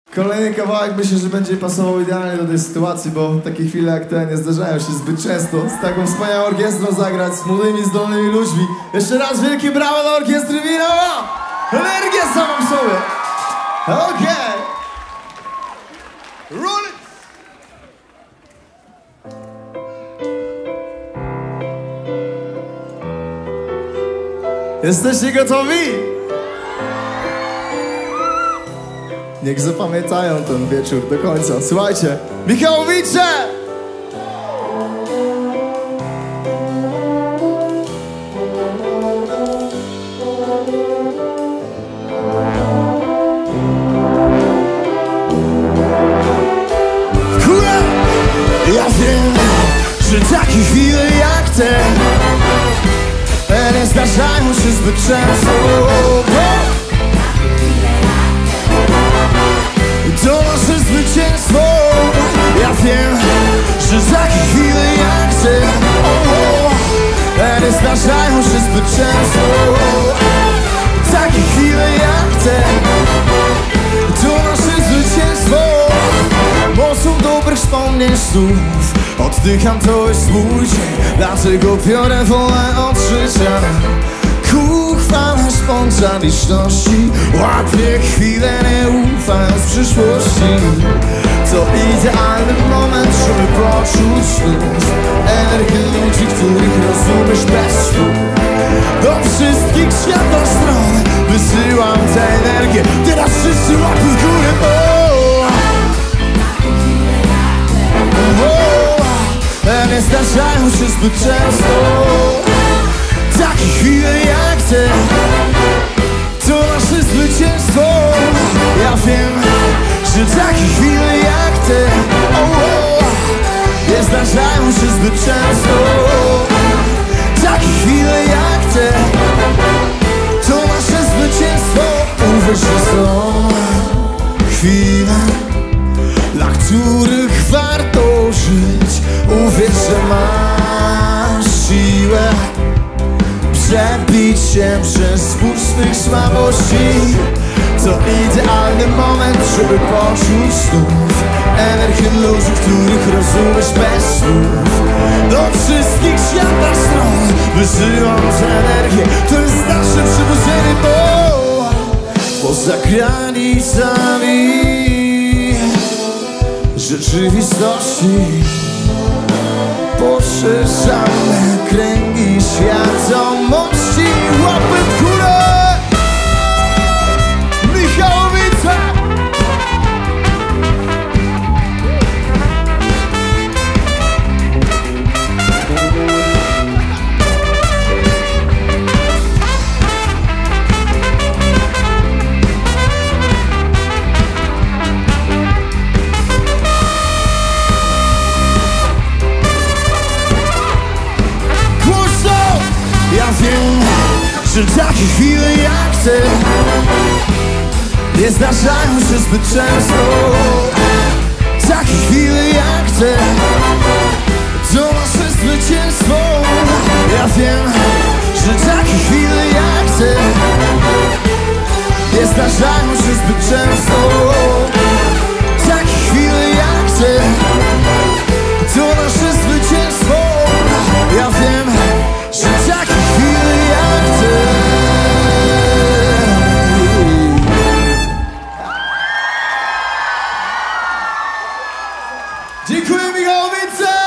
Kolejny kawałek myślę, że będzie pasował idealnie do tej sytuacji, bo takie chwile jak te nie zdarzają się zbyt często. Z taką wspaniałą orkiestrą zagrać, z młodymi, zdolnymi ludźmi. Jeszcze raz wielkie brawa dla orkiestry Wino! Energię samą w sobie! Okej! Roll it! Jesteście gotowi? Niech zapamiętają ten wieczór do końca. Słuchajcie, Michałowicze! Hurra! Ja wiem, że takie chwile jak te nie zdarzają się zbyt często. To nasze zwycięstwo. Ja wiem, że takie chwile jak te nie zdarzają się zbyt często. Takie chwile jak te to nasze zwycięstwo. Mocą dobrych wspomnień słów oddycham, to jest mój dzień. Dlatego biorę wolę od życia ku chwale spontaniczności. Łapię chwilę, nie ufając przyszłości. To idealny moment, żeby poczuć znów energię ludzi, których rozumiesz bez słów. Do wszystkich świata stron wysyłam tę energię. Teraz wszyscy łapy w górę. Nie zdarzają się zbyt często takie chwile jak te to nasze zwycięstwo. Ja wiem, że takie chwile jak te nie zdarzają się zbyt często. Takie chwile jak te to nasze zwycięstwo. Uwierz, że są chwile, dla których warto żyć. Uwierz, że masz siłę przebić się przez spór swych słabości. To idealny moment, żeby poczuć znów energię ludzi, których rozumiesz bez słów. Do wszystkich świata stron wysyłam tę energię. To jest nasze przybudzenie, bo poza granicami rzeczywistości poszerzamy kręgi świadomości. Łapy w górę! Michałowice! Ja wiem, że takie chwile jak te nie zdarzają się zbyt często. Takie chwile jak te to nasze zwycięstwo. Ja wiem, że takie chwile jak te nie zdarzają się zbyt często. Takie chwile jak te to nasze zwycięstwo. Ja wiem, że takie chwile jak te. Dziękuję, Michałowice!